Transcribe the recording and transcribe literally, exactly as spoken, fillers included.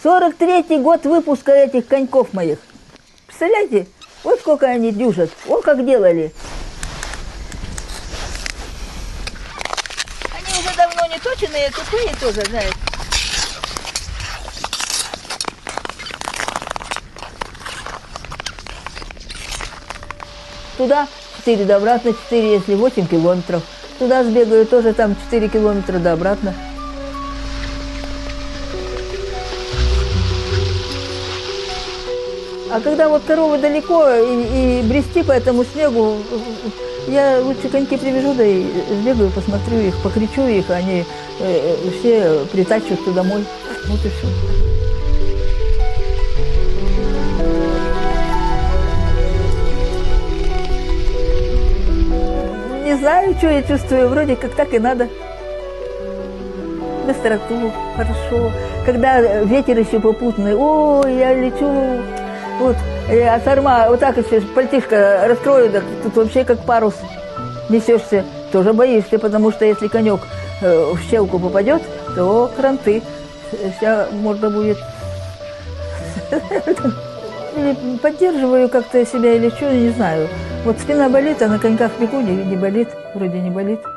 сорок третий год выпуска этих коньков моих. Представляете? Вот сколько они дюжат. О, как делали. Они уже давно не точенные, тупые тоже, знаете. Туда четыре, да обратно четыре, если восемь километров. Туда сбегаю, тоже там четыре километра, да обратно. А когда вот коровы далеко и, и брести по этому снегу, я лучше коньки привяжу, да и сбегаю, посмотрю их, покричу их, они э, все притачиваются домой. Вот и все. Не знаю, что я чувствую, вроде как так и надо. Быстроту, хорошо. Когда ветер еще попутный, ой, я лечу. Вот, а сарма, вот так еще пальтишко раскрою, так тут вообще как парус несешься. Тоже боишься, потому что если конек э, в щелку попадет, то кранты. Вся морда будет. Или поддерживаю как-то себя или что, не знаю. Вот спина болит, а на коньках бегу, не, не болит, вроде не болит.